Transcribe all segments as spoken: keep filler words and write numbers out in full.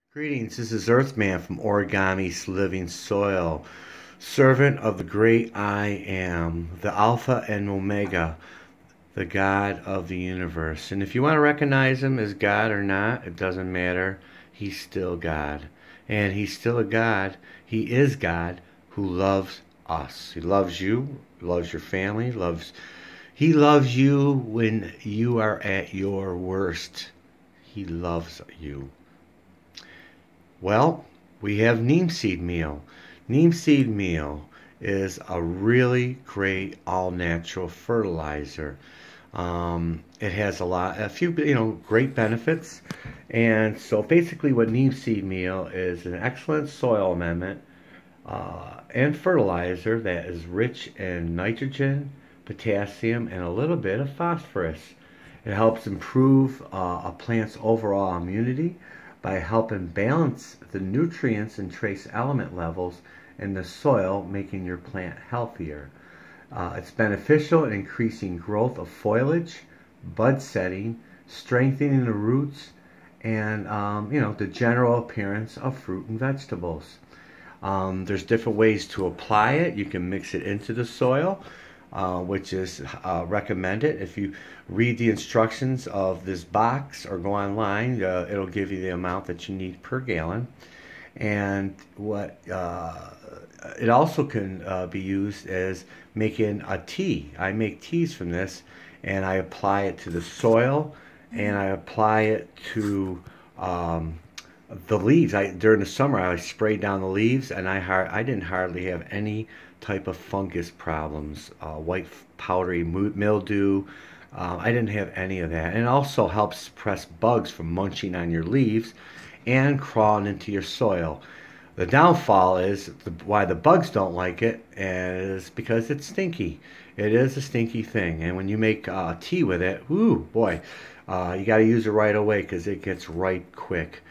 Greetings, this is Earthman from Origami's Living Soil, servant of the great I Am, the Alpha and Omega, the God of the universe. And if you want to recognize him as God or not, it doesn't matter. He's still God. And he's still a God. He is God who loves us. He loves you, loves your family, loves he loves you when you are at your worst. He loves you. Well, we have neem seed meal. Neem seed meal is a really great all-natural fertilizer. Um, it has a lot, a few, you know, great benefits. And so basically what neem seed meal is an excellent soil amendment uh, and fertilizer that is rich in nitrogen, potassium, and a little bit of phosphorus. It helps improve uh, a plant's overall immunity by helping balance the nutrients and trace element levels in the soil, making your plant healthier. Uh, it's beneficial in increasing growth of foliage, bud setting, strengthening the roots, and um, you know, the general appearance of fruit and vegetables. Um, there's different ways to apply it. You can mix it into the soil, uh, which is uh, recommended. If you read the instructions of this box or go online, uh, it'll give you the amount that you need per gallon. And what uh, it also can uh, be used as making a tea. I make teas from this, and I apply it to the soil, and I apply it to um, the leaves. I during the summer I sprayed down the leaves, and I har I didn't hardly have any type of fungus problems, uh, white powdery mildew. Uh, I didn't have any of that. And it also helps suppress bugs from munching on your leaves and crawling into your soil. The downfall is the, why the bugs don't like it is because it's stinky. It is a stinky thing, and when you make uh, tea with it, whoo boy, uh, you got to use it right away because it gets right quick.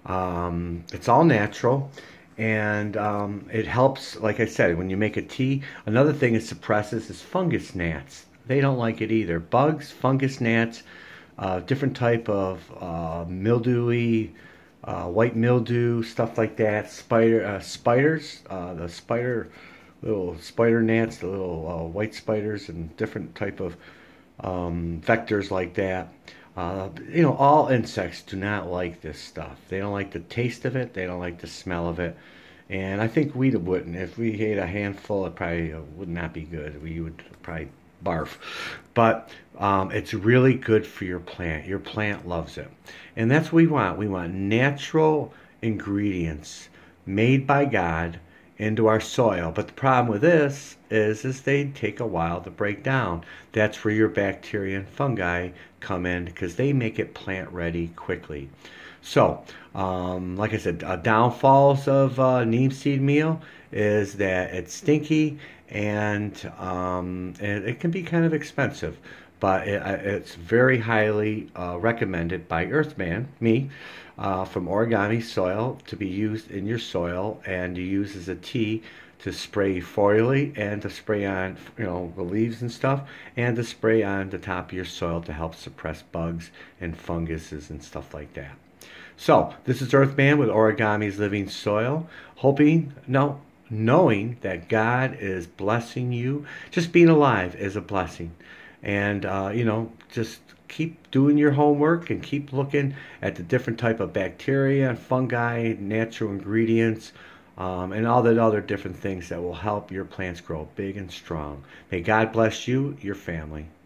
Um, it's all natural. And um, it helps, like I said, when you make a tea. Another thing it suppresses is fungus gnats. They don't like it either. Bugs, fungus gnats, uh, different type of uh, mildewy, uh, white mildew, stuff like that. Spider, uh, spiders, uh, the spider, little spider gnats, the little uh, white spiders, and different type of um, vectors like that. Uh, you know, all insects do not like this stuff. They don't like the taste of it. They don't like the smell of it. And I think we wouldn't. If we ate a handful, it probably uh, would not be good. We would probably barf. But um, it's really good for your plant. Your plant loves it. And that's what we want. We want natural ingredients made by God into our soil. But the problem with this is, is they take a while to break down. That's where your bacteria and fungi come in because they make it plant ready quickly. So, um, like I said, uh, downfalls of uh, neem seed meal is that it's stinky and um, it, it can be kind of expensive. But it, it's very highly uh, recommended by Earthman, me, uh, from Origami Soil to be used in your soil and to use as a tea to spray foliage and to spray on, you know, the leaves and stuff, and to spray on the top of your soil to help suppress bugs and funguses and stuff like that. So this is Earthman with Origami's Living Soil, hoping, no, knowing that God is blessing you. Just being alive is a blessing. And, uh, you know, just keep doing your homework and keep looking at the different type of bacteria and fungi, natural ingredients, um, and all the other different things that will help your plants grow big and strong. May God bless you, your family.